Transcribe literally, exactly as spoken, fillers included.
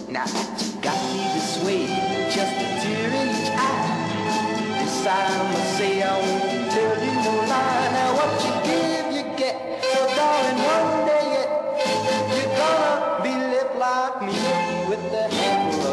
Now you got me this way, just a tear in each eye. This I'ma say, I won't tell you no lie. Now what you give, you get. So darling, one day yet, you're gonna be left like me with the handle